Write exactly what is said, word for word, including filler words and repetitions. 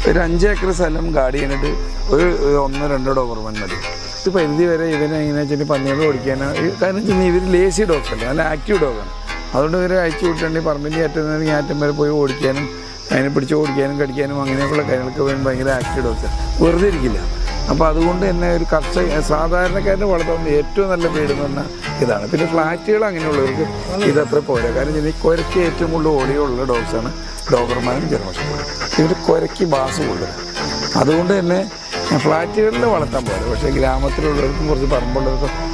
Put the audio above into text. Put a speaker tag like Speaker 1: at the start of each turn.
Speaker 1: ഒരു അഞ്ച് ഏക്കർ സ്ഥലം ഗാർഡ് ചെയ്യാനായിട്ട് ഒരു ഒന്നോ രണ്ടോ ഡോബർമാൻ മതി. ഇത് പരിധി വരെ ഇവനെ എങ്ങനെയാ വെച്ചാൽ പന്നികൾ ഓടിക്കാനോ, കാരണം വെച്ചാൽ ഇവർ ലേസി ഡോഗ്സ് അല്ല, നല്ല ആക്റ്റീവ് ഡോഗാണ്. അതുകൊണ്ട് ഇവരെ അയച്ചു വിട്ടുണ്ടെങ്കിൽ പറമ്പിൻ്റെ അറ്റം ആറ്റം വരെ പോയി ഓടിക്കാനും അതിനെ പിടിച്ച് ഓടിക്കാനും കടിക്കാനും അങ്ങനെയൊക്കെയുള്ള കാര്യങ്ങൾക്ക് വേണ്ടി ഭയങ്കര ആക്റ്റീവ് ഡോഗ്സാണ്, വെറുതെ ഇരിക്കില്ല. അപ്പോൾ അതുകൊണ്ട് തന്നെ ഒരു കർഷക സാധാരണക്കാരൻ്റെ വളർത്താൻ ഏറ്റവും നല്ല ബ്രീഡ് എന്ന് പറഞ്ഞാൽ ഇതാണ്. പിന്നെ ഫ്ലാറ്റുകൾ അങ്ങനെയുള്ളവർക്ക് ഇതത്ര പോരാ, കാരണം ഇതിന് കുരയ്ക്ക് ഏറ്റവും കൂടുതൽ ഓടിയുള്ള ഡോഗ്സാണ് ഡോബർമാനും ജർമ്മൻ ഷെപ്പേർഡും. ഇവർ കുരയ്ക്ക് ബാസ് കൂടുതലാണ്. അതുകൊണ്ട് തന്നെ ഫ്ലാറ്റുകളിൽ വളർത്താൻ പോരാ. പക്ഷേ ഗ്രാമത്തിലുള്ളവർക്കും കുറച്ച് പറമ്പുള്ളവർക്കും